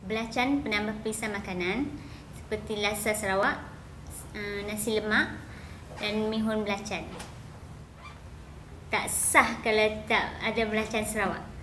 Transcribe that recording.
Belacan penambah perisa makanan seperti lasa Sarawak, nasi lemak dan mihun belacan. Tak sah kalau tak ada belacan Sarawak.